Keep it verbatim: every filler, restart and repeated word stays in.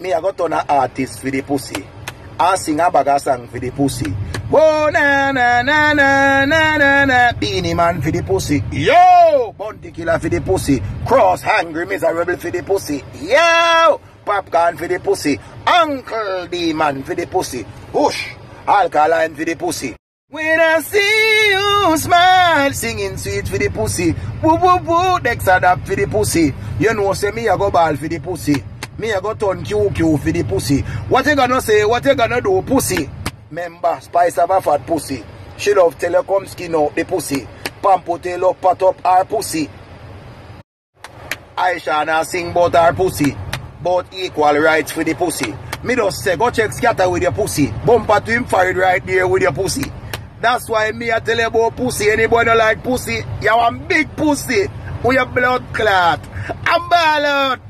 Me I got on an artist for the pussy. I sing a bag of song for the pussy. Whoa, na na na na na na na. Beanie Man for the pussy. Yo! Bounty Killer for the pussy. Cross Hungry Miserable for the pussy. Yo! Popcorn for the pussy. Uncle D-Man for the pussy. Whoosh! Alkaline for the pussy. When I see you smile, singing sweet for the pussy. Woo woo woo, Dexter Dap for the pussy. You know, say me I go ball for the pussy. Me I go turn Q Q for the pussy. What you gonna say? What you gonna do, pussy? Member, Spice have a fat pussy. She love telecom skin out the pussy. Pampote love pat up her pussy. Aisha na sing about her pussy. But equal rights for the pussy. Me just say, go check scatter with your pussy. Bumper to him fired right there with your pussy. That's why me I tell you about pussy. Anybody don't like pussy, you want big pussy with your blood clot. I'm ball out.